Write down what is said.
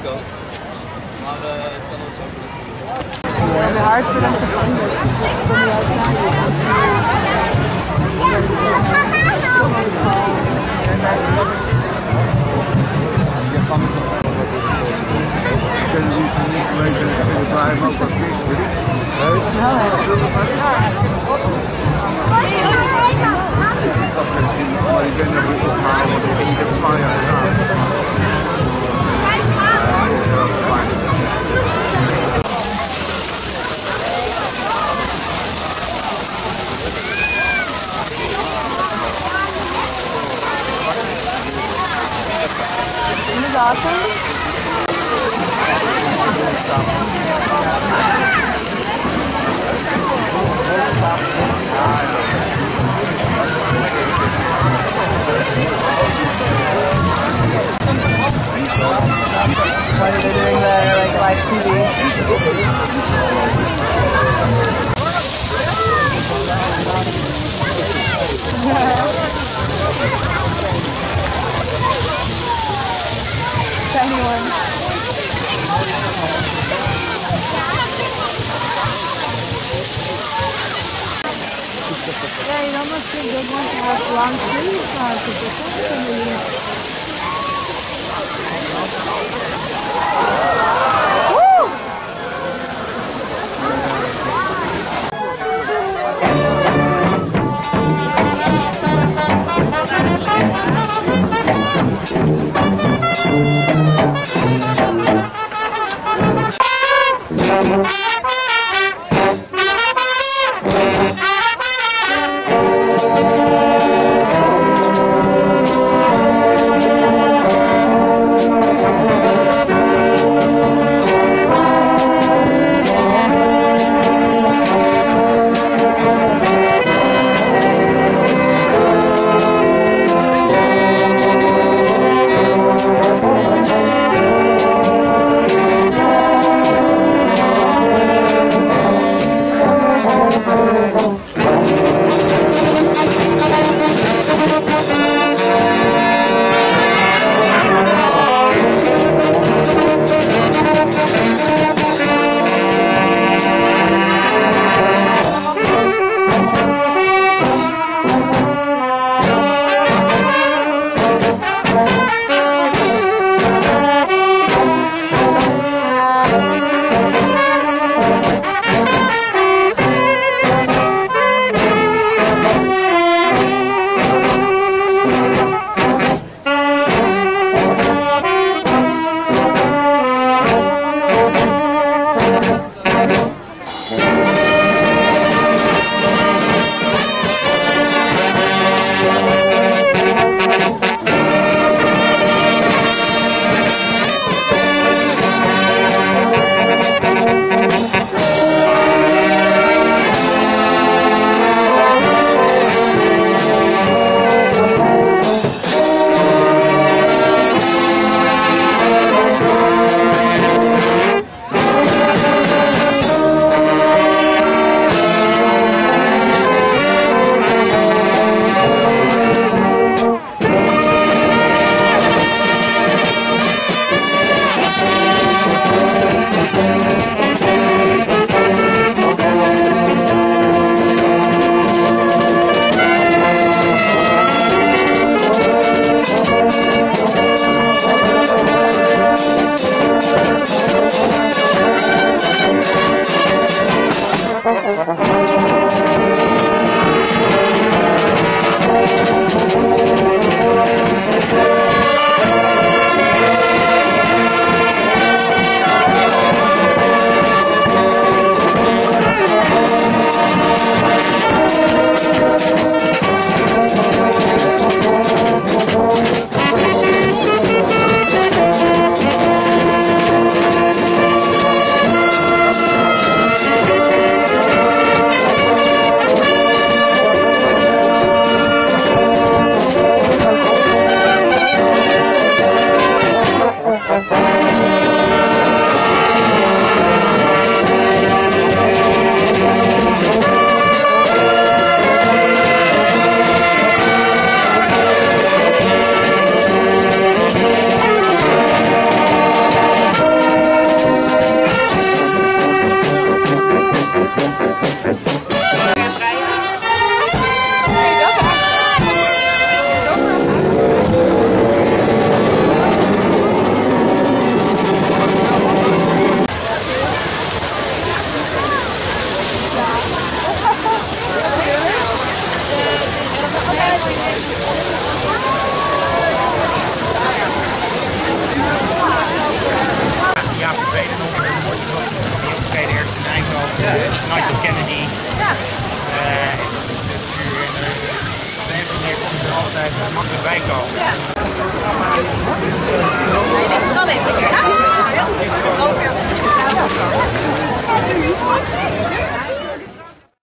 Mexico. Maar het kan ook zo doen. Ja, weer hard voor them to find it. From the outside. Kunnen die van niet weten in het blijven ook als gisteren? Snelheid. Maar ik ben er goed opgehaald, want ik heb een paar jaar gedaan. Inderdaad. Why are they doing the like live TV? Anyone? Yeah, you almost think they want to have long sleeves on to protect them. kennen die. Ja. Op de een of andere manier komt er altijd makkelijk bij komen. Ja.